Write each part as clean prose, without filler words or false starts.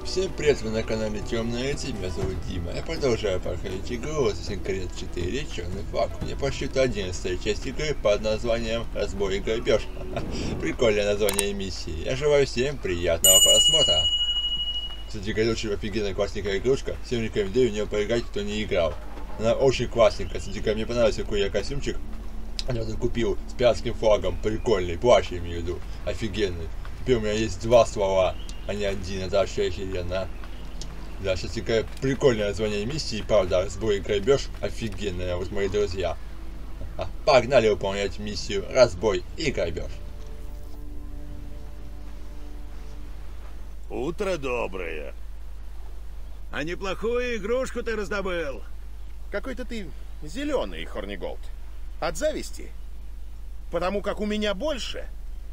Всем привет, вы на канале Темная Эти, меня зовут Дима. Я продолжаю проходить игру Assassin's Creed 4 Черный флаг. Мне по счету 11-я часть игры под названием Разбой и грабеж. Прикольное название миссии. Я желаю всем приятного просмотра. Кстати, это очень офигенная классненькая игрушка. Всем рекомендую в нее поиграть, кто не играл. Она очень классненькая. Кстати, мне понравился какой я костюмчик. Я тут купил с пиратским флагом. Прикольный, плащ я имею в виду. Офигенный. Теперь у меня есть два ствола, а не один, это вообще охеренно. Да, сейчас такая прикольное название миссии, правда, разбой и грабеж офигенная, вот мои друзья. Погнали выполнять миссию разбой и грабеж. Утро доброе. А неплохую игрушку ты раздобыл. Какой-то ты зеленый, Хорниголд. От зависти? Потому как у меня больше?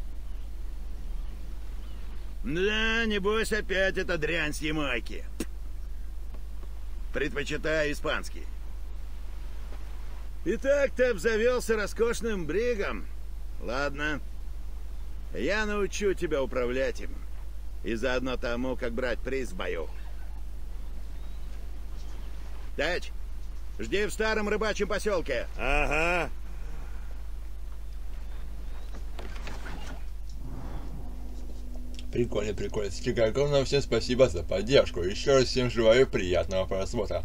Да, небось опять эта дрянь с Ямайки. Предпочитаю испанский. Итак, ты обзавелся роскошным бригом. Ладно. Я научу тебя управлять им. И заодно тому, как брать приз в бою. Тач, жди в старом рыбачьем поселке. Ага. Прикольно, прикольно. Кстати, огромное всем спасибо за поддержку. Еще раз всем желаю приятного просмотра.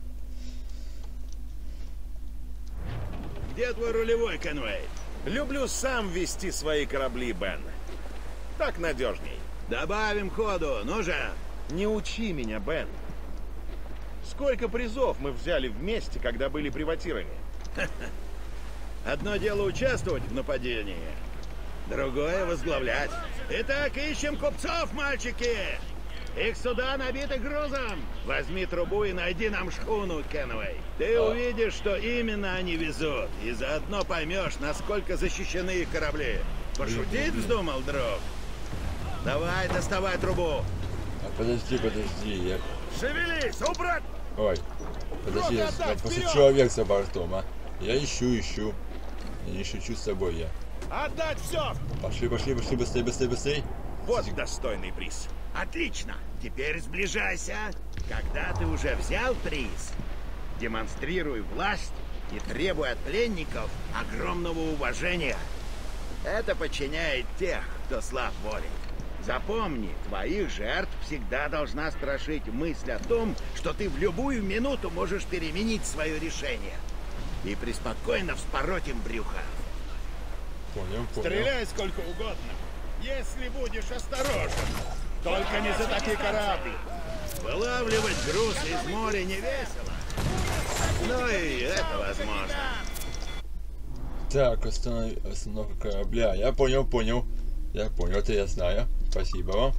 Где твой рулевой, Конвей? Люблю сам вести свои корабли, Бен. Так надежней. Добавим ходу, ну же! Не учи меня, Бен. Сколько призов мы взяли вместе, когда были приватирами? Одно дело участвовать в нападении, другое возглавлять. Итак, ищем купцов, мальчики! Их суда набиты грузом. Возьми трубу и найди нам шхуну, Кенвей. Ты увидишь, что именно они везут, и заодно поймешь, насколько защищены их корабли. Пошутить вздумал, друг? Давай, доставай трубу. Подожди, я... Шевелись, убрать! Ой, подожди, просто человек за бортом, а. Я ищу. Я не шучу с собой, я. Отдать все! Пошли, быстрей. Вот достойный приз. Отлично! Теперь сближайся. Когда ты уже взял приз, демонстрируй власть и требуй от пленников огромного уважения. Это подчиняет тех, кто слаб волей. Запомни, твоих жертв всегда должна страшить мысль о том, что ты в любую минуту можешь переменить свое решение и преспокойно вспороть им брюхо. Понял. Стреляй сколько угодно, если будешь осторожен. Только не за такие корабли. Вылавливать груз из моря не весело. Но и это возможно. Так, остановка корабля. Я понял. Это я знаю. Спасибо вам.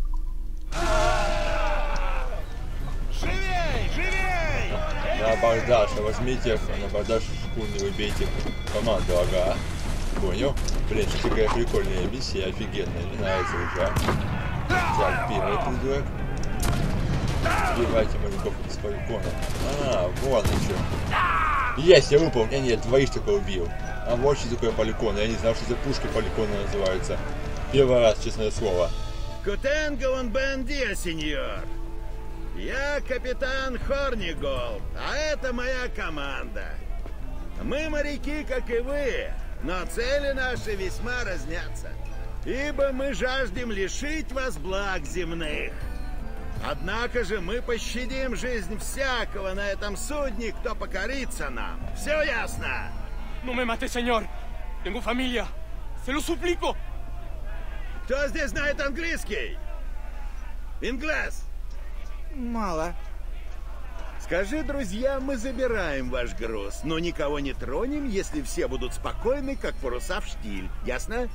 Живей! На абордаж, возьмите, на абордаж шхуны, убейте команду, ага. Понял? Блин, что такая прикольная миссия, офигенная, мне нравится уже. Так, первый придурок. Сбивайте моряков с балкона. Вон и что. Есть, я выполнил. Нет, двоих только убил. А вот что такое балкон, я не знал, что за пушки балкона называются. Первый раз, честное слово. Кутенго бен диа, сеньор. Я капитан Хорниголд, а это моя команда. Мы моряки, как и вы, но цели наши весьма разнятся. Ибо мы жаждем лишить вас благ земных. Однако же мы пощадим жизнь всякого на этом судне, кто покорится нам. Все ясно? No me mate, señor. Tengo familia. Se lo suplico. Кто здесь знает английский? Инглес? Мало. Скажи, друзья, мы забираем ваш груз, но никого не тронем, если все будут спокойны, как паруса в штиль. Ясно?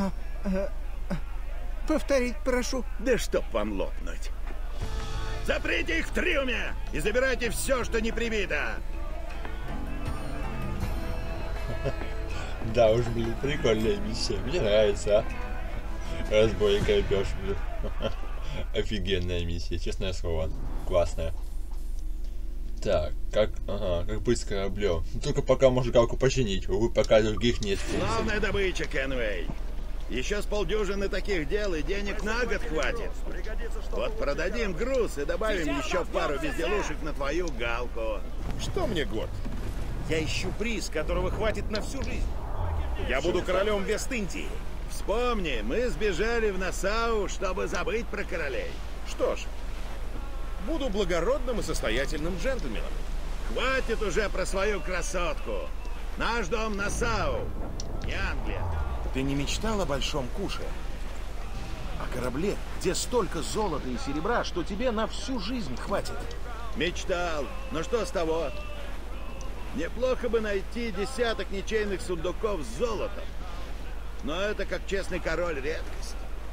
Повторить прошу. Да чтоб вам лопнуть. Заприте их в трюме и забирайте все, что не прибито. Да уж, блин, прикольная миссия. Мне нравится, Разбой и грабеж, блин. Офигенная миссия, честное слово. Классная. Так, как быть с кораблем? Только пока можно галку починить, увы, пока других нет. Главная добыча, Кенвей. Еще с полдюжины таких дел и денег на год хватит. Вот продадим груз и добавим еще пару безделушек на твою галку. Что мне год? Я ищу приз, которого хватит на всю жизнь. Я буду королем Вест-Индии. Вспомни, мы сбежали в Нассау, чтобы забыть про королей. Что ж, буду благородным и состоятельным джентльменом. Хватит уже про свою красотку. Наш дом Нассау, не Англия. Ты не мечтал о большом куше? О корабле, где столько золота и серебра, что тебе на всю жизнь хватит? Мечтал. Но что с того? Неплохо бы найти десяток ничейных сундуков с золотом. Но это, как честный король, редкость.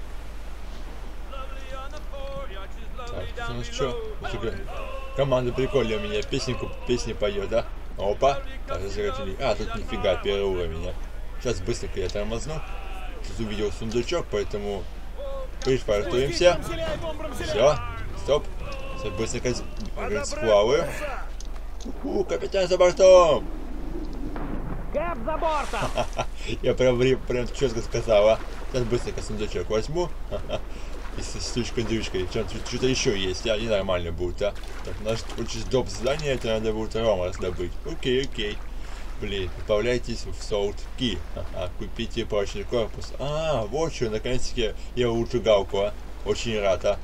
Так, ну что? Команда прикольная у меня. Песни поет, да? Опа. Так, а, тут нифига, первый уровень. Сейчас быстренько я тормозну. Тут увидел сундучок, поэтому пришвартуемся. Все, стоп. Сейчас быстренько сплаваю. Капитан за бортом! Кэп за бортом! Я прям четко сказала. Сейчас быстренько сундучок возьму. И с штучкой-дрючкой. Что-то еще есть, а? Ненормально будет, а? Так, наш очень доп. Задание, это надо будет рома раздобыть. Окей. Блин, отправляйтесь в Солт-Ки. Купите прочный корпус. Вот что, наконец-таки я улучшу галку, а? Очень рад, а?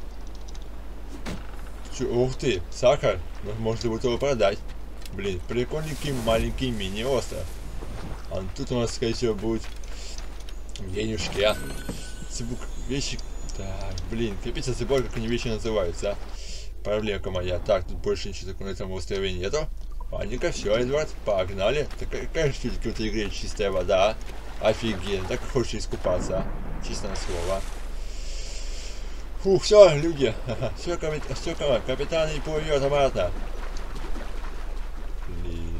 Ух ты, сахар. Можно будет его продать. Блин, прикольненький маленький мини-остров. А тут у нас, скорее всего, будет денежки, а? Вещи. Так, блин, капец, я забыл, как они вещи называются, а? Проблемка моя. Так, тут больше ничего такого на этом острове нету. Ладненько, все, Эдвард, погнали. Так какая же все-таки в этой игре чистая вода, а? Офигенно, так хочешь искупаться, а? Честное слово. Фух, все, люди. Все, капитан не плывет обратно. Блин.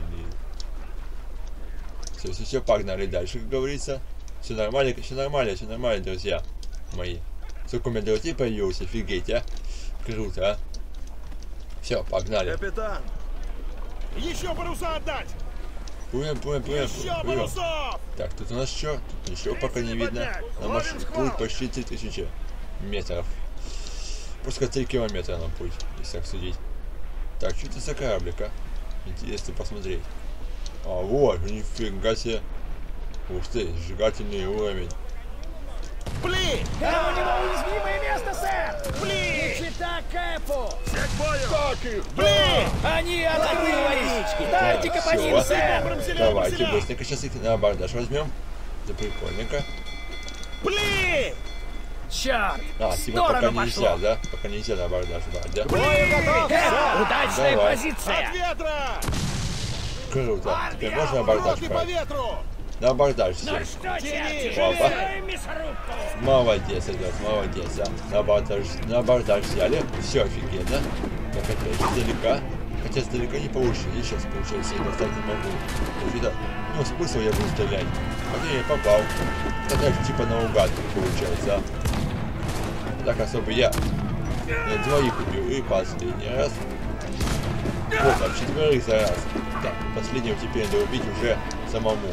Все, погнали дальше, как говорится. Все нормально, друзья мои. Сколько у меня друзей появилось, офигеть, а? Круто, а? Все, погнали. Капитан! Еще паруса отдать! Плывем. Так, тут у нас что? Тут ничего пока не видно. На маршрут путь почти 3000 метров. Пускай 3 километра нам путь, если так судить. Так, что это за кораблик, а? Интересно посмотреть. А вот, нифига себе. Ух ты, сжигательный уровень. Блин! Там у него уязвимое место, сэр! Блин! Не чита Кэпу! Всех понял! Так их! Блин! Они атакуют водички! Дайте-ка по ним, сэр! Давайте быстренько сейчас их на абордаж возьмем. Это прикольненько. Блин! Черт! Типа пока нельзя, да? Пока нельзя на абордаж брать, да? Кэп, удачная Давай. позиция! От ветра! Круто. Теперь можно абордаж Руки по брать? ветру! На абордаж Ну все. что, черти, Опа. живее мясорубку! Молодец, Эдвард, молодец, а? На абордаж взяли. Все офигенно. Так, опять издалека. Хотя издалека не получится. И сейчас получается, я достать не могу. Что-то, ну, смысл я буду стрелять. Хотя я попал. Это типа наугад получается, а? Так особо я двоих убил и последний раз. Вот, там 4 за раз. Так, последнего теперь надо убить уже самому.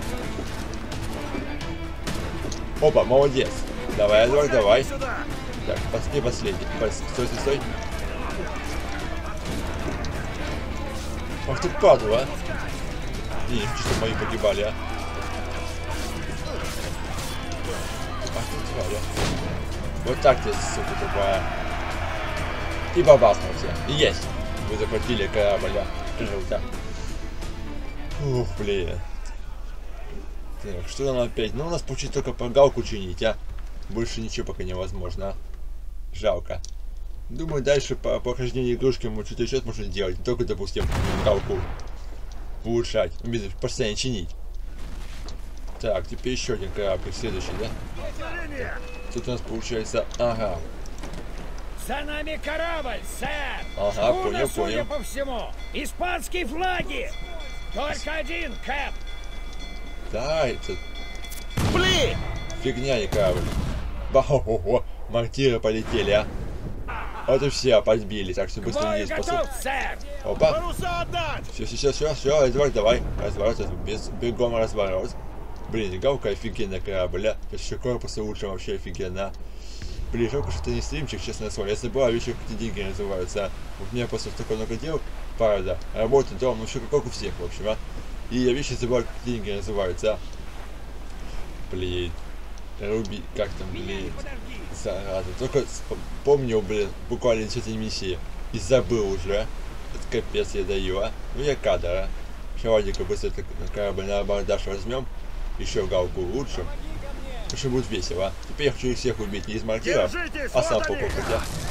Опа, молодец. Давай, Эдвард, давай. Так, последний. Стой. Ах ты падла, а. Не хочу, чтобы мои погибали, а. Ах ты тварь, а. Вот так ты, сука, тупая. И бабахнулся. Есть. Вы захватили корабль, а. Круто. Ух, блин. Так, что нам опять? Ну, у нас получится только погалку чинить, а? Больше ничего пока невозможно, а? Жалко. Думаю, дальше по прохождению игрушки мы что-то еще сможем делать. Не только, допустим, галку улучшать. Постоянно чинить. Так, теперь еще один корабль. Следующий, да? Так, тут у нас получается... Ага. За нами корабль, сэр! Ага, понял. Судя по всему, испанские флаги! Только один, Кэп! Да, это Блин! фигня, не корабль. Бахо-хо-хо, мортиры полетели, а. Вот и все, подбили, так что быстро Бой здесь готов, сэр! Опа, Паруса отдать! все, Эдвард, давай, разворот, бегом разворот. Блин, галка офигенная корабль, а. Еще корпусы лучше вообще офигенно. Блин, жалко, что это не стримчик, честное слово. Я забываю еще, как эти деньги называются. Вот у меня просто столько много дел, правда. Работа, дом, ну все как у всех, в общем, а. И я вещи забываю, как эти деньги называются, а. Блин. Руби, как там, блин. Зараза. Только помню, блин, буквально с этой миссии. И забыл уже. Это капец я даю, а. Ну я кадр, а. Сейчас ладненько быстро корабль на абордаж возьмем. Еще галку улучшим. Что будет весело. Теперь я хочу их всех убить не из мортира, а сам попробовать.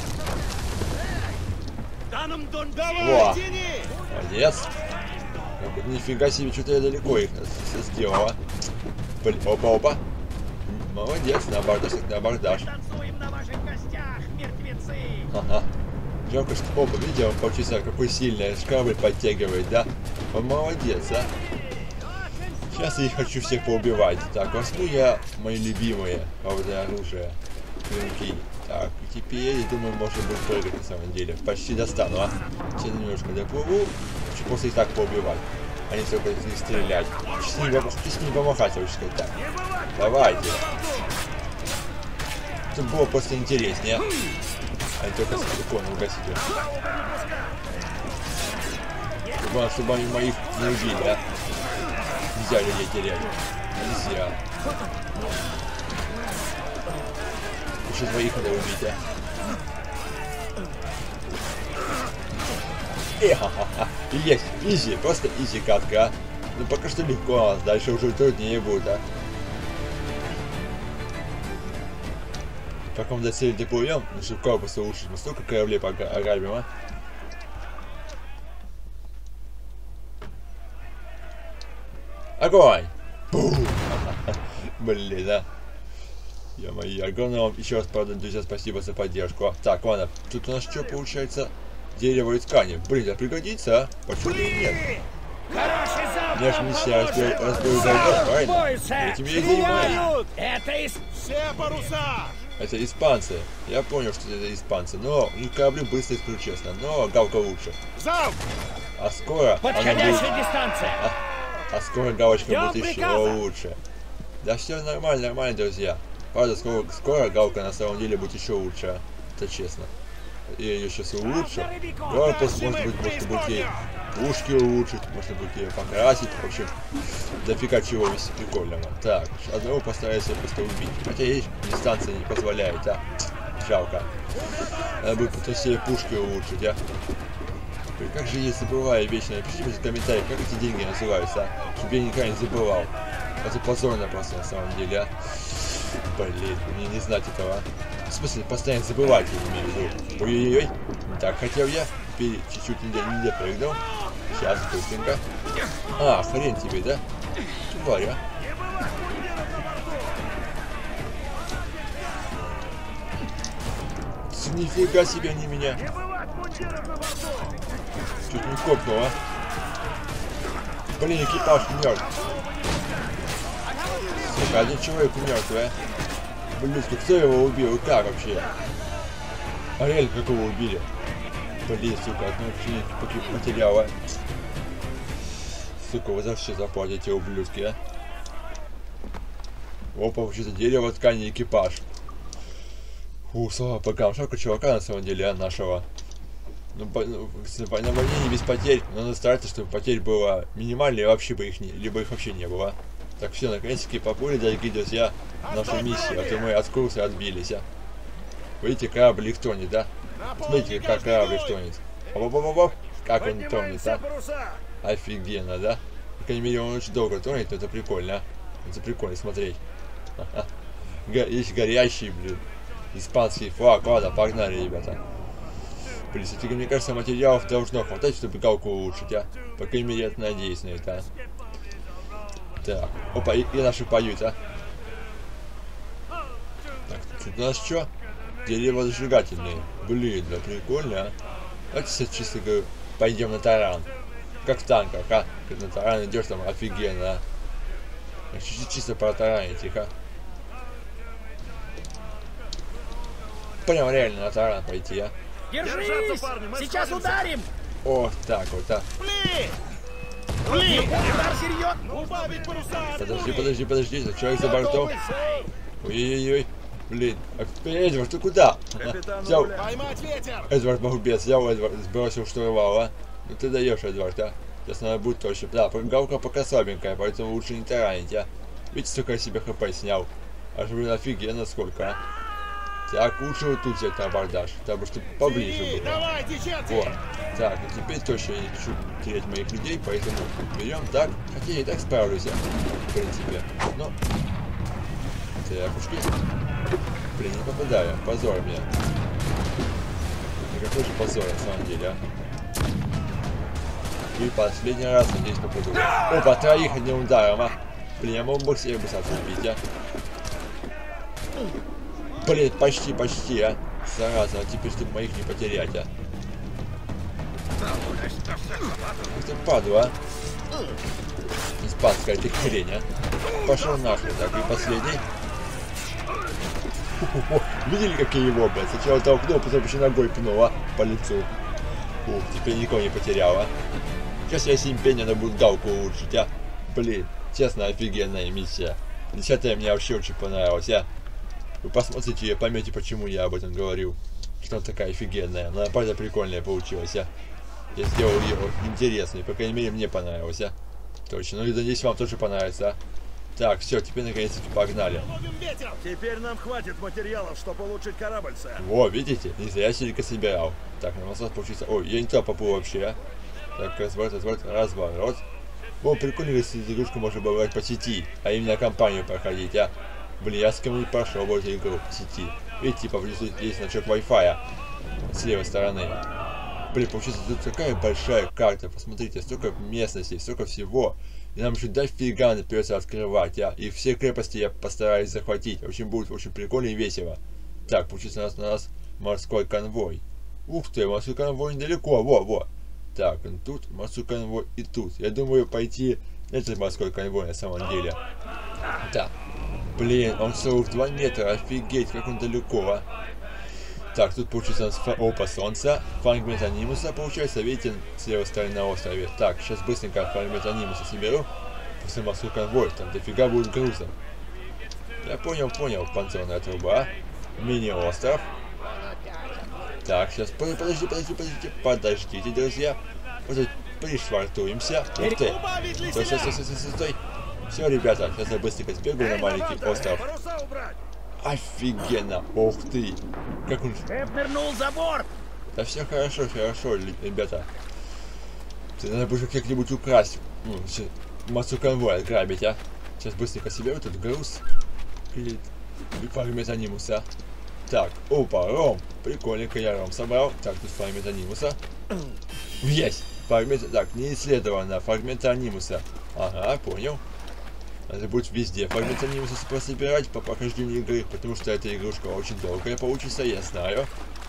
Во! Молодец! Нифига себе, что-то я далеко их сделала. Блин, опа-опа. Молодец, на абордаж, на абордаж. Ага. Жалко, что опа, видите, он полчаса какой сильный, корабль подтягивает, да? Он молодец, а? Сейчас я их хочу всех поубивать. Так, возьму я мои любимые правда, оружие. Клинки. Так, и теперь, я думаю, можно будет прыгать на самом деле. Почти достану, а? Сейчас немножко доплыву. Хочу просто их так поубивать. А не только их стрелять. Хочу с ними помахать, лучше сказать так. Давайте. Это было просто интереснее. А не только с иконой угасить. Чтобы они моих не убили, а? Нельзя людей терять. Нельзя. Еще двоих надо убить, а? Ха-ха-ха. Есть. Изи. Просто изи катка, а? Ну пока что легко, а дальше уже труднее будет, а? Как вам до цели доплывем? Ну чтобы корпусы улучшить. Мы столько кораблей пограбим, а? Огонь! Блин, да. Ё-моё, огромное вам еще раз, правда, друзья, спасибо за поддержку. Так, ладно, тут у нас что получается? Дерево и ткани. Блин, это пригодится, а? Почему бы и нет? Я ж миссия разбою зайдет, правильно? Этим я и занимаюсь. Все паруса! Это испанцы. Я понял, что это испанцы. Но у них корабли быстро, если честно. Но галка лучше. Залп! А скоро... Подходящая дистанция. А скоро галочка будет еще лучше. Да все нормально, нормально, друзья. Правда, скоро галка на самом деле будет еще лучше. Это честно. И ее сейчас улучшу. Корпус, может быть ей ушки улучшить, может быть ее покрасить. В общем, дофига чего весь прикольного. Так, одного постараюсь просто убить. Хотя ей дистанция не позволяет, а. Жалко. Надо будет потом все пушки улучшить, а. Как же я забываю вечно, напишите в комментариях, как эти деньги называются, а? Чтобы я никогда не забывал. Это позорно просто на самом деле, а. Блин, мне не знать этого. В смысле, постоянно забывать, я имею в виду. Ой-ой-ой. Так, хотел я. Теперь чуть-чуть не допрыгнул. Сейчас, быстренько. А, хрен тебе, да? Тварь, а. Нифига себе они меня. Чуть не копнул, а. Блин, экипаж мертв. Сука, один человек мертвый, а. Блин, кто его убил и как вообще? А реально как его убили? Блин, сука, одно вообще потеряла. Сука, вы за все заплатите, ублюдки, а? Опа, вообще-то дерево, ткани, экипаж. Фу, слава богам, жалко чувака на самом деле, а, нашего. Ну, на войне не без потерь, но надо стараться, чтобы потерь было минимально, и вообще бы их не, либо их вообще не было. Так, все, наконец-таки попали, дорогие друзья, нашу миссию, а то мы от курса отбились, а. Видите, корабль их тонет, да? Смотрите, как корабль их тонет. Оп-оп-оп-оп, как он тонет, а? Офигенно, да? По крайней мере, он очень долго тонет, но это прикольно, а? Это прикольно смотреть. Есть горящий, блин, испанский флаг. Ладно, погнали, ребята. Блин, кстати, мне кажется, материалов должно хватать, чтобы галку улучшить, а? По крайней мере, я надеюсь на это, а? Так, опа, и наши поют, а? Так, тут у нас что? Дерево зажигательные. Блин, да прикольно, а? Давайте сейчас чисто говорю, пойдем на таран. Как в танках, а? Как на таран идешь, там офигенно, а? Чисто протаранить их, а? Прям реально на таран пойти, а? Держись! Сейчас ударим! О, так вот, а? Блин, удар серьезно. Убавить паруса. Подожди, человек за бортом. Ой-ой-ой. Блин, Эдвард, ты куда? Взял. Поймать ветер. Эдвард Бахубец, взял Эдвард, сбросил штурвал, а? Ну ты даешь, Эдвард, а? Сейчас надо будет точно. Да, галка пока слабенькая, поэтому лучше не таранить, а? Видите, сколько я себе хп снял? Аж, блин, офигенно сколько, а? Так, лучше вот тут взять на абордаж, потому что поближе было. Давай, течете. Вот. Так, и теперь точно я не хочу терять моих людей, поэтому берем так. Хотя я и так справлюсь, в принципе. Но... Тряпушки. Блин, не попадаю. Позор мне. Какой же позор на самом деле, а? И последний раз, надеюсь, попаду. Опа, троих одним ударом, а? Блин, я мог бы всех бы убить, а? Блин, почти, а? Зараза, а теперь, чтобы моих не потерять, а? Ух ты, падла, а? Испанская ты хрень, а? Пошел нахуй, так, и последний. Видели, какие его, блядь? Сначала толкнул, потом еще ногой пнула по лицу. Ух, теперь никого не потеряла. Сейчас я симпень, надо будет галку улучшить, а? Блин, честно, офигенная миссия. 10-я мне вообще очень понравилась, а? Вы посмотрите и поймете, почему я об этом говорил. Что она такая офигенная. Она, правда, прикольная получилась, а? Я сделал ее интересной, по крайней мере, мне понравилось, а? Точно, ну и надеюсь, вам тоже понравится, а? Так, все, теперь наконец-таки погнали. Теперь нам хватит материалов, чтобы улучшить корабль, сэр. Во, видите? Не зря сильно собирал. Так, на нас получится... Ой, я не туда попал вообще, а? Так, разворот. О, прикольно, если игрушку можно было брать по сети, а именно компанию проходить, а? Блин, я с кем не прошел в эту игру по сети. Видите, типа, внизу есть значок Wi-Fi с левой стороны. Блин, получается, тут такая большая карта, посмотрите, столько местностей, столько всего. И нам еще дофига придется открывать, а? И все крепости я постараюсь захватить. В общем, будет очень прикольно и весело. Так, получится у нас морской конвой. Ух ты, морской конвой недалеко, во. Так, он тут, морской конвой и тут. Я думаю пойти этот морской конвой на самом деле. Так, блин, он 42 метра, офигеть, как он далеко, а? Так, тут получится у нас опа солнца, фрагмент анимуса получается, видите, с левой стороны на острове. Так, сейчас быстренько фрагмент анимуса соберу, после морской конвой, там дофига будет груза. Я понял, панцирная труба, мини-остров. Так, сейчас, подождите, друзья, вот пришвартуемся. Ух ты, стой. Все, ребята, сейчас я быстренько сбегаю на маленький остров. Офигенно! Ух ты! Как он... Нырнул за борт! Да все хорошо, ребята. Надо будет как-нибудь украсть. Массу конвоя грабить, а? Сейчас быстренько себе вот этот груз. И фрагмент анимуса. Так, опа, ром. Прикольненько я ром собрал. Так, тут фрагмент анимуса. Есть! Фрагмент... Так, не исследовано. Фрагмент анимуса. Ага, понял. Надо будет везде фрагмент анимуса собирать по прохождению игры, потому что эта игрушка очень долгая получится, я знаю.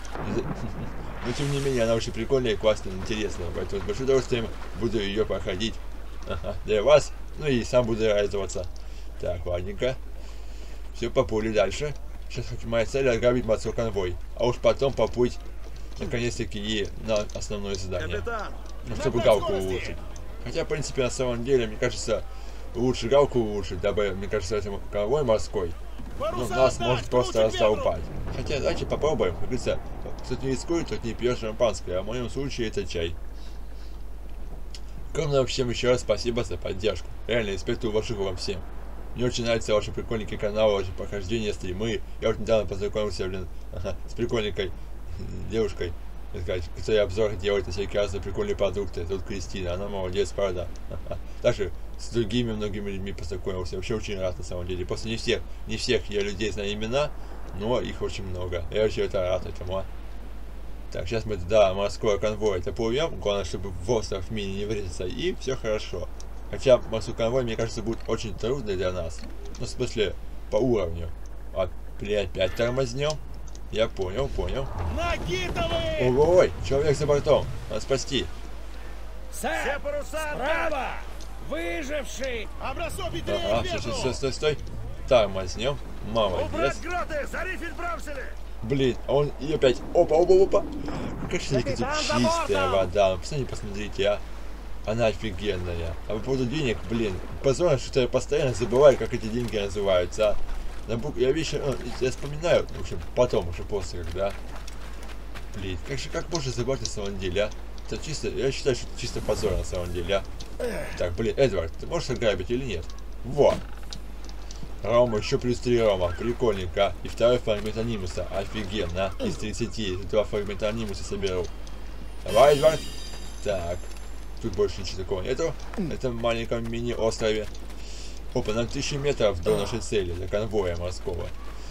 Но тем не менее, она очень прикольная, классная, интересная, поэтому с большим удовольствием буду ее проходить. Ага, для вас, ну и сам буду радоваться. Так, ладненько. Все, поплыли дальше. Сейчас моя цель ограбить морской конвой, а уж потом поплыть, наконец-таки, и на основное задание. Ну, чтобы галку улучшить. Хотя, в принципе, на самом деле, мне кажется, лучше галку улучшить, дабы, мне кажется, этому конвой морской, ну, нас может просто раздолбать. Хотя, давайте попробуем. Как говорится, кто не рискует, тот не пьет шампанское, а в моем случае это чай. Огромное всем еще раз спасибо за поддержку. Реально, респект и уважуха вам всем. Мне очень нравятся ваши прикольненькие каналы, ваши прохождения, стримы. Я вот недавно познакомился, с прикольненькой девушкой, которая обзор делает на всякие разные прикольные продукты. Тут Кристина, она молодец, правда. Даже с другими многими людьми познакомился. Вообще очень рад на самом деле. Просто не всех я людей знаю имена, но их очень много. Я очень рад этому. Так, сейчас мы туда морской конвой доплывем. Главное, чтобы в остров мини не врезаться, и все хорошо. Хотя морской конвой, мне кажется, будет очень трудный для нас. Ну, в смысле, по уровню. Опять тормознем. Я понял. Ой, человек за бортом. Надо спасти. Сэр, справа! Выживший! Ага, стой. Тормознем. Молодец. Блин, он и опять. Опа. Как же тут чистая вода. Посмотрите, а. Она офигенная. А по поводу денег, блин, позорно, что я постоянно забываю, как эти деньги называются. Я вещи, я вспоминаю, в общем, потом, уже после, когда... Блин, как можно забывать на самом деле, а? Это чисто, я считаю, что это чисто позор на самом деле, а? Так, блин, Эдвард, ты можешь ограбить или нет? Во! Рома, еще плюс 3 Рома, прикольненько. И второй фрагмент анимуса, офигенно. Из 30, 2 фрагмента анимуса соберу. Давай, Эдвард. Так, тут больше ничего такого нету. Это в маленьком мини-острове. Опа, нам 1000 метров до нашей цели, до конвоя морского.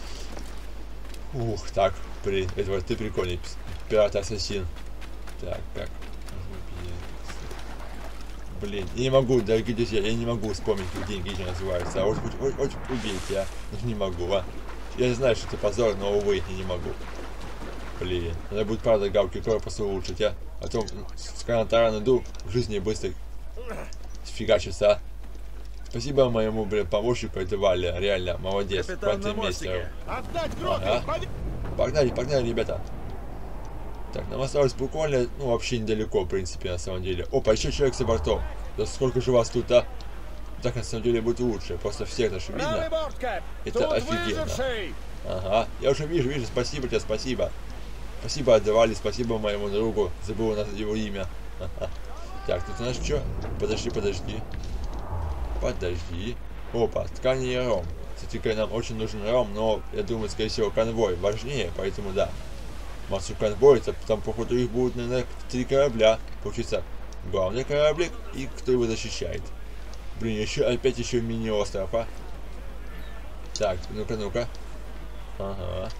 Ух, так, Эдвард, ты прикольный, пират-ассасин. Так, как? Блин, я не могу, дорогие друзья, я не могу вспомнить, как деньги эти называются. А вот убейте, а. Не могу, а. Я знаю, что это позор, но, увы, я не могу. Блин, надо будет, правда, галки корпуса улучшить, а. А то с карантара иду, в жизни быстро сфигачится, а. Спасибо моему, блин, помощнику, это Валя, реально, молодец. Квантимейстеру. Ага. Погнали, ребята. Так, нам осталось буквально, ну, вообще недалеко, в принципе, на самом деле. Опа, еще человек за бортом. Да сколько же вас тут, а? Так, на самом деле, будет лучше. Просто всех даже видно. Это офигенно. Ага, я уже вижу, спасибо тебе, спасибо. Спасибо отдавали, спасибо моему другу. Забыл его имя. Ага. Так, тут у нас что? Подожди. Опа, ткани и ром. Кстати, нам очень нужен ром, но, я думаю, скорее всего, конвой важнее, поэтому да. Массу конвоя, там, походу, их будут, наверное, 3 корабля. Получится главный кораблик и кто его защищает. Блин, опять еще мини-остров, а? Так, ну-ка. Ага.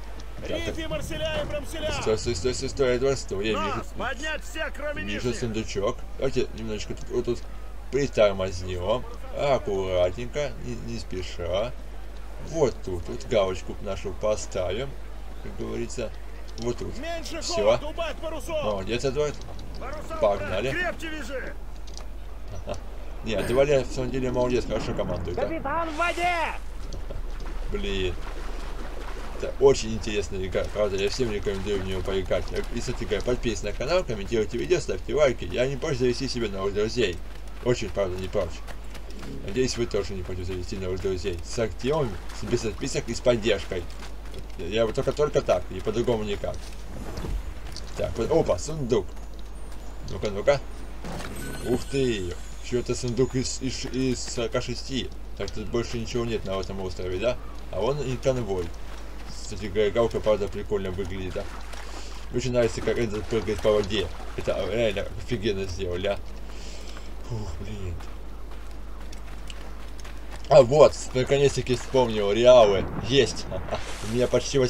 Стой, Эдвард, стой. Я вижу сундучок. Давайте немножечко тут притормознем. Аккуратненько, не спеша. Вот тут галочку нашу поставим, как говорится. Вот тут. Все. Молодец, Эдвард. Погнали. Ага. Нет, Валя, в самом деле, молодец, хорошо командует. Капитан в воде! Блин. Это очень интересная игра, правда, я всем рекомендую в нее поиграть. Если ты подписывайтесь на канал, комментируйте видео, ставьте лайки. Я не прочь завести себе новых друзей. Очень, правда, не прочь. Надеюсь, вы тоже не против завести новых друзей. С активами, без подписок и с поддержкой. Я только так, и по-другому никак. Так, опа, сундук. Ну-ка. Ух ты! Что-то сундук из 46. Так, тут больше ничего нет на этом острове, да? А вон и конвой. Кстати, галка, правда, прикольно выглядит, да? Мне очень нравится, как этот прыгает по воде. Это реально офигенно сделали, а? Ух, блин. А вот, наконец-таки вспомнил, реалы. Есть. У меня почти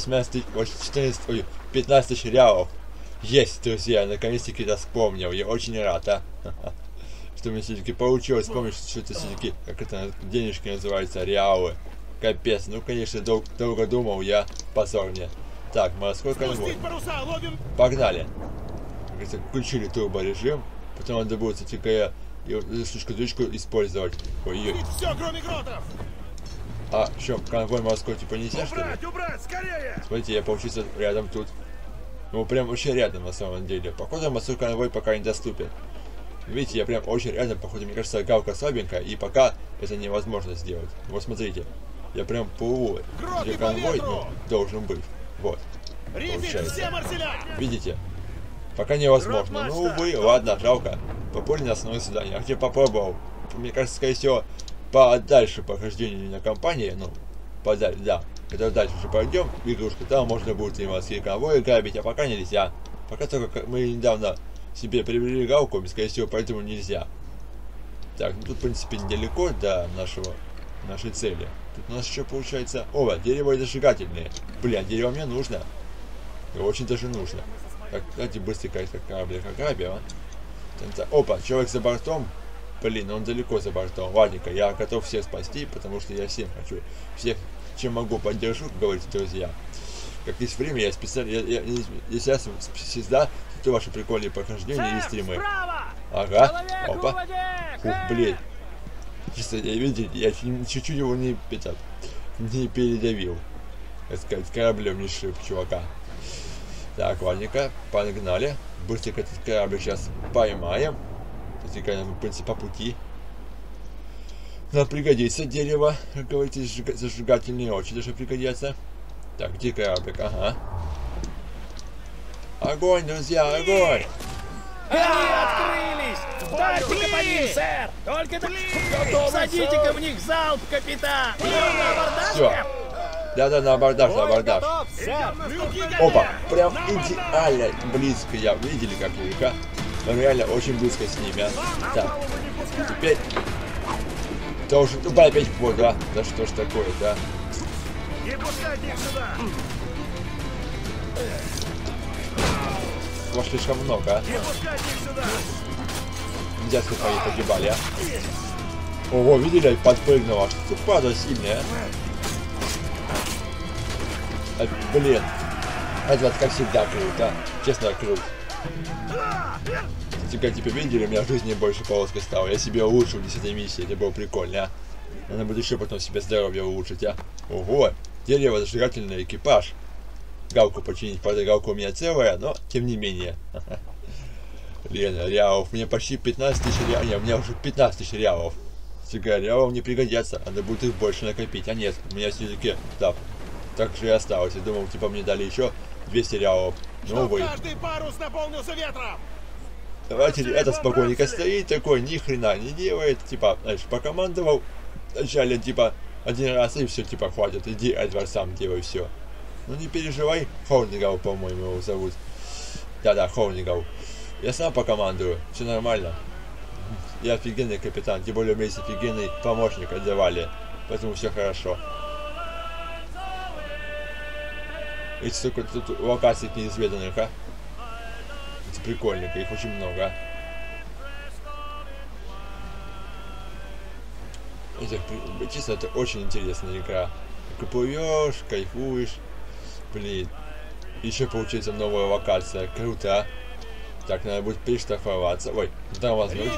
15 тысяч реалов. Есть, друзья, наконец-таки это вспомнил. Я очень рад, а. Что мне все-таки получилось вспомнить, что это все-таки, как это денежки называются, реалы. Капец, ну конечно, долго думал я, позор мне. Так, морской конвой. Погнали. Включили турборежим. Потом надо будет, кстати, штучку использовать. Ой-ой. Все, кроме гротов! А, что, конвой морской типа нельзя, что ли? Убрать, скорее! Смотрите, я получился рядом тут. Ну, прям очень рядом, на самом деле. Походу, морской конвой пока недоступен. Видите, я прям очень рядом, походу, мне кажется, галка слабенькая, и пока это невозможно сделать. Вот смотрите, я прям плыву, где конвой должен быть. Вот, получается. Видите? Пока невозможно. Ну, увы, ладно, жалко. Попали на основное задание. Я хотя попробовал. Мне кажется, скорее всего, подальше прохождение на кампании, ну, подальше, да. Когда дальше уже пойдем в игрушку, там можно будет и морские конвои грабить, а пока нельзя. Пока только мы недавно себе приобрели галку, скорее всего, поэтому нельзя. Так, ну тут, в принципе, недалеко до нашей цели. Тут у нас еще получается... О, дерево зажигательные. Блин, дерево мне нужно. Очень даже нужно. Так, давайте быстренько этот кораблик ограбим, а? Опа, человек за бортом. Блин, он далеко за бортом. Ладненько, я готов всех спасти, потому что я всем хочу. Всех, чем могу, поддержу, как говорите, друзья. Как есть время, я специально... Если я всегда то ваши прикольные прохождения и стримы. Ага, опа. Ух, блин. Чисто, видите, я чуть-чуть его не передавил. Так сказать, кораблем не шип, чувака. Так, ладненько, погнали. Быстренько этот корабль сейчас поймаем. Затекаем, в принципе, по пути. Нам пригодится дерево, как говорится, зажигательные очень даже пригодятся. Так, где кораблик? Ага. Огонь, друзья, огонь! Они открылись! Дайте-ка по ним, сэр! Только садите-ка в них залп, капитан! Все. Да-да, на абордаж, на абордаж. Опа, прям идеально близко. Я видели, как их, а? Реально очень близко с ними, а? Так, теперь... Да уже тупо опять в воду, а? Да что ж такое-то, а? Не пускайте их сюда! Вас слишком много, а? Не пускайте их сюда! Нельзя, чтобы они погибали, а? Ого, видели? Подпрыгнула. Что тут падает сильная, а? Блин. Это как всегда круто, а? Честно, круто. Как теперь видели, у меня в жизни больше полоской стало. Я себе улучшил в 10-й миссии, это было прикольно, а? Надо будет еще потом себе здоровье улучшить, а? Ого, дерево зажигательный экипаж. Галку починить, правда, галка у меня целая, но тем не менее. Блин, реалов, мне почти 15 тысяч реалов, не, у меня уже 15 тысяч реалов. Сега реалов не пригодятся, надо будет их больше накопить, а нет, у меня все-таки, да, так же и осталось. Я думал, типа мне дали еще 200 реалов. Ну, увы. Каждый парус наполнился ветром! Давайте, это спокойненько стоит такой, ни хрена не делает, типа, знаешь, покомандовал, вначале, типа, один раз и все, типа, хватит, иди, Эдвард, сам делай все. Ну не переживай, Хорнигал, по-моему, его зовут. Да-да, Хорнигал. Я сам покомандую, все нормально. Я офигенный капитан, тем более у меня есть офигенный помощник отдавали, поэтому все хорошо. Ведь столько тут локаций неизведанных, а? Это прикольненько, их очень много, а? Честно, это очень интересная игра. Ты плывешь, кайфуешь. Блин. Еще получается новая локация. Круто, а? Так, надо будет перештрафоваться. Ой, да, возможно.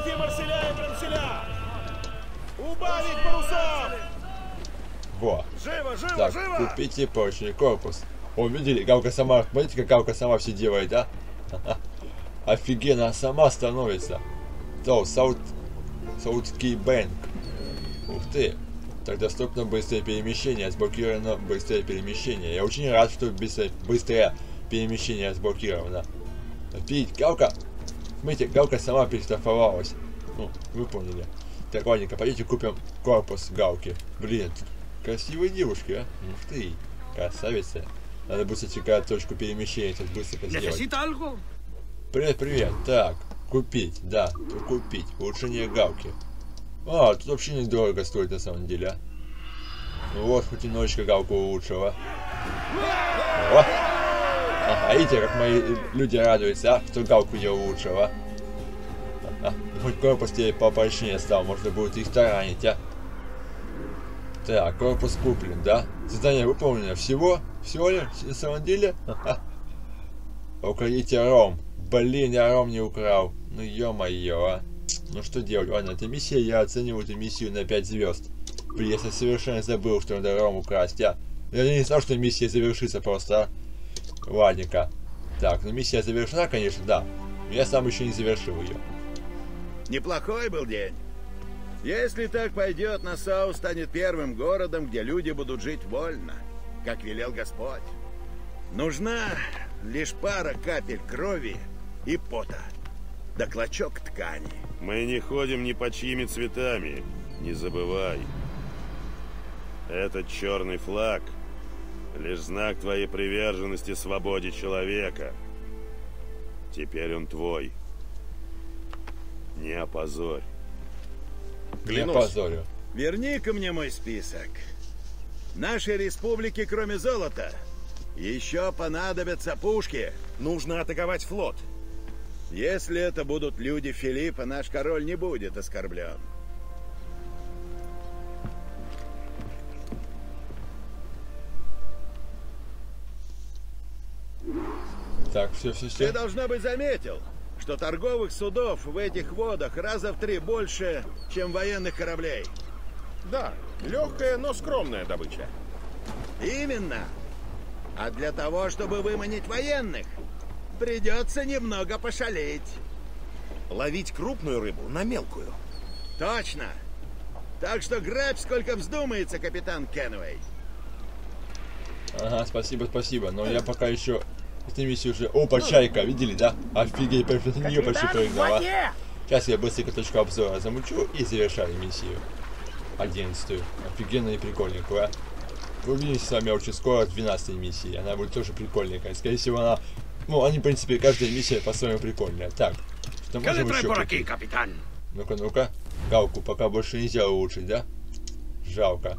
Убавить парусов! Во. Живо, живо, Так, живо! купите прочный корпус. О, видели, галка сама, смотрите, как галка сама все делает, да? Офигенно, она сама становится. То, Саудский Бэнк. Ух ты. Так, доступно быстрое перемещение, сблокировано быстрое перемещение. Я очень рад, что быстрое перемещение сблокировано. Видите, галка, смотрите, галка сама перештрафовалась. Ну, вы поняли. Так, ладненько, пойдите купим корпус галки. Блин, красивые девушки, а? Ух ты, красавица. Надо будет чекать точку перемещения, сейчас быстро сделать. Привет, привет. Так, купить, да, купить. Улучшение галки. А, тут вообще недорого стоит на самом деле, а. Ну вот, хоть немножечко галку улучшила. О! Ага, видите, как мои люди радуются, а, что галку я улучшила. Хоть корпус теперь попрочнее стал, можно будет их таранить, а. Так, корпус куплен, да? Задание выполнено. Всего ли, на самом деле? Украдите ром. Блин, я ром не украл. Ну ё-моё, а. Ну что делать? Ладно, эта миссия, я оцениваю эту миссию на 5 звезд. Блин, я совершенно забыл, что надо ром украсть, а. Я не знал, что миссия завершится просто, а. Ладненько. Так, ну миссия завершена, конечно, да. Но я сам еще не завершил ее. Неплохой был день. Если так пойдет, Нассау станет первым городом, где люди будут жить вольно, как велел Господь. Нужна лишь пара капель крови и пота, да клочок ткани. Мы не ходим ни под чьими цветами, не забывай. Этот черный флаг — лишь знак твоей приверженности свободе человека. Теперь он твой. Не опозорь. Не опозорю. Верни-ка мне мой список. Нашей республике, кроме золота, еще понадобятся пушки. Нужно атаковать флот. Если это будут люди Филиппа, наш король не будет оскорблен. Так, все. Ты, должно быть, заметил, что торговых судов в этих водах раза в 3 больше, чем военных кораблей. Да, легкая, но скромная добыча. Именно. А для того, чтобы выманить военных, придется немного пошалить. ловить крупную рыбу на мелкую. Точно. Так что грабь сколько вздумается, капитан Кенуэй. Ага, спасибо, спасибо. Но я пока еще эту миссию уже... Опа, чайка, видели, да? Офигеть, на нее почти прыгнула. Сейчас я быстренько точку обзора замучу и завершаю миссию. 11-ю. Офигенно и прикольненькую, а? Увидимся с вами очень скоро в 12-й миссии. Она будет тоже прикольненькая. Скорее всего, она... Ну, они, в принципе, каждая миссия по-своему прикольная. Так, что можем еще купить? Капитан. Ну-ка, ну-ка. Галку пока больше нельзя улучшить, да? Жалко.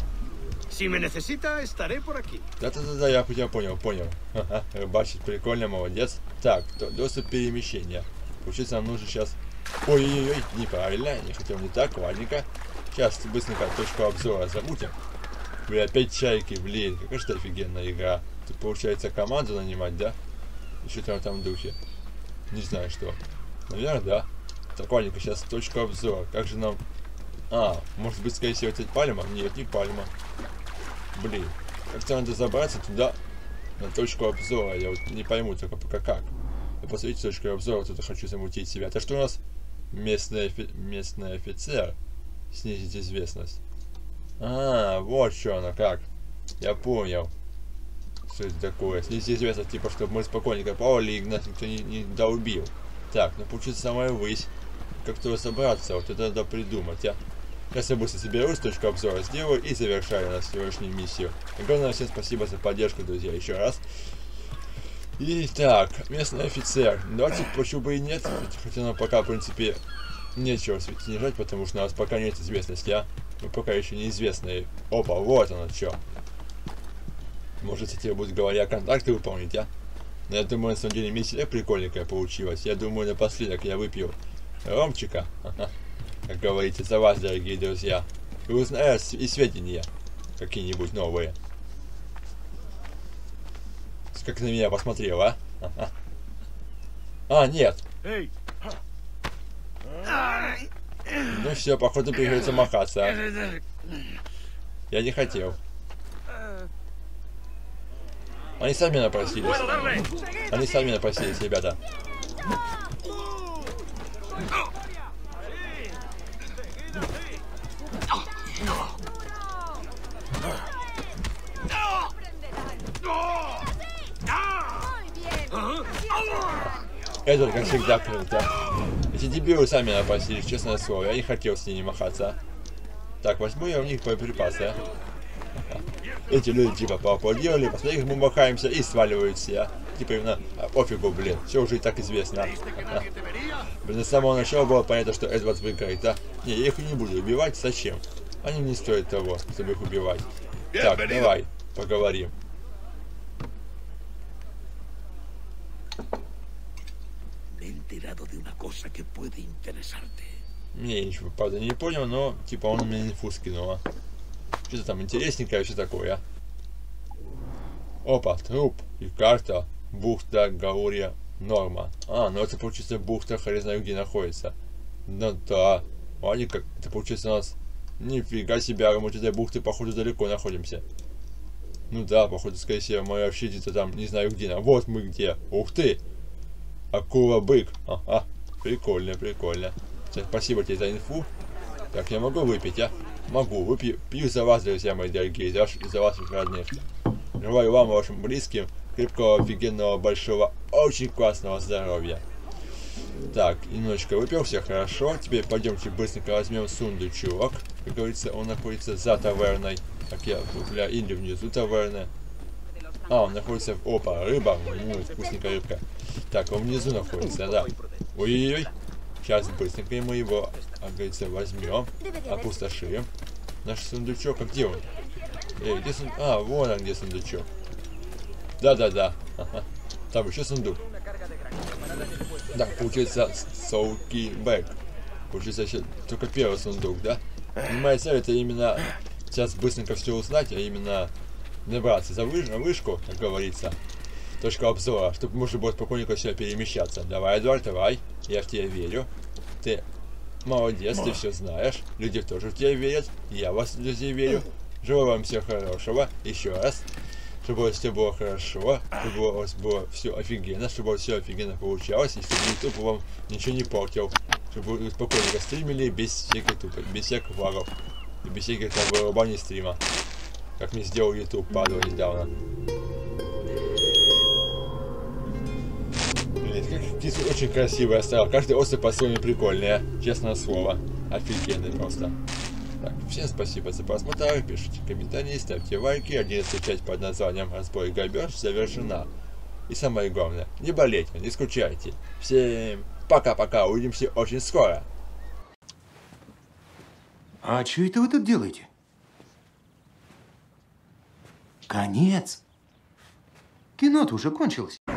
Да-да-да, я понял. Ага, рыбачить прикольно, молодец. Так, доступ перемещения. Получается, нам нужно сейчас... Ой-ой-ой, неправильно, не хотел не так, ладненько. Сейчас быстренько точку обзора замутим. Блин, опять чайки, блин, какая же это офигенная игра. Тут получается команду нанимать, да? Еще там в духе. Не знаю что. Наверное, да. Так, ладненько, сейчас точка обзора. Как же нам... А, может быть, скорее всего, это пальма? Нет, не пальма. Блин, как-то надо забраться туда, на точку обзора. Я вот не пойму только пока как. Я посмотрите точку обзора, тут хочу замутить себя. Это что у нас? Местный офицер. Снизить известность. А, вот что оно как. Я понял. Что это такое? Снизить известность, типа, чтобы мы спокойненько плавали и нас никто не долбил. Так, ну получится самая высь. Как туда собраться? Вот это надо придумать, а. Сейчас я быстро соберусь, точку обзора сделаю и завершаю на сегодняшнюю миссию. Огромное всем спасибо за поддержку, друзья, еще раз. Итак, местный офицер. Давайте почему бы и нет. Хотя нам пока, в принципе, нечего снижать, потому что у нас пока нет известности, а. Мы пока еще неизвестные. Опа, вот оно что. Может, тебе будет, говоря, контакты выполнить, а? Но я думаю, на самом деле миссия прикольненькая получилась. Я думаю, напоследок я выпью ромчика. Как говорится, за вас, дорогие друзья. И узнаю и сведения какие-нибудь новые. Как на меня посмотрел, а? А, нет. Ну все, походу придется махаться. А? Я не хотел. Они сами напросились. Они сами напросились, ребята. Это, как всегда, круто. Эти дебилы сами напросились, честное слово. Я не хотел с ними махаться. Так, возьму я у них боеприпасы. Эти люди типа поаплодировали, посмотри, как мы махаемся и сваливают все. Типа именно, пофигу, блин, все уже и так известно. Блин, с самого начала было понятно, что Эдвард выиграет, да? Не, я их не буду убивать, зачем? Они не стоят того, чтобы их убивать. Так, давай, поговорим. Не, ничего, правда, не понял, но типа он мне инфу скинул, а. Что-то там интересненькое, все такое, а. Опа, труп и карта. Бухта Гаурия Норма. А, ну это получится бухта, хрен знаю где находится. Ну да. Ладно, как это получается у нас. Нифига себе, мы от этой бухты походу далеко находимся. Ну да, походу, скорее всего, мы вообще где-то там, не знаю где. Вот мы где. Ух ты! Акула-бык. Ага, прикольно, прикольно. Спасибо тебе за инфу. Так, я могу выпить, а? Могу, выпью, пью за вас, друзья мои дорогие, за вас, родных. Желаю вам, вашим близким, крепкого, офигенного, большого, очень классного здоровья. Так, немножечко выпил, все хорошо. Теперь пойдемте быстренько возьмем сундучок. Как говорится, он находится за таверной. Так, я бля, или внизу таверны. А, он находится... Опа, рыба. Вкусненькая рыбка. Так, он внизу находится, да. Ой-ой-ой. Сейчас быстренько мы его, как говорится, возьмем. Опустошим. Наш сундучок, а где он? Где сундучок? А, вон он, где сундучок. Да-да-да. Ага. Там еще сундук. Так, получается, Соуки Бэк. Получается, еще только первый сундук, да? И моя цель это именно сейчас быстренько все узнать, а именно набраться за вышку, как говорится. Точка обзора, чтобы можно было спокойненько все перемещаться. Давай, Эдвард, давай. Я в тебя верю. Ты молодец, ты все знаешь. Люди тоже в тебя верят. Я в вас, друзья, верю. Желаю вам всего хорошего. Еще раз. чтобы все было хорошо, чтобы у вас было все офигенно, чтобы у вас все офигенно получалось, и чтобы YouTube вам ничего не портил. Чтобы вы спокойно стримили без всякой тупой, без всяких лагов. И без всяких там вырубаний стрима. Как мне сделал YouTube, падал недавно. Птицы очень красивые оставил. Каждый остров по-своему прикольный, честное слово. Офигенный просто. Так, всем спасибо за просмотр. Пишите комментарии, ставьте лайки. 11 часть под названием «Разбой и грабеж» завершена. И самое главное, не болейте, не скучайте. Всем пока-пока, увидимся очень скоро. А что это вы тут делаете? Конец. Кино-то уже кончилось.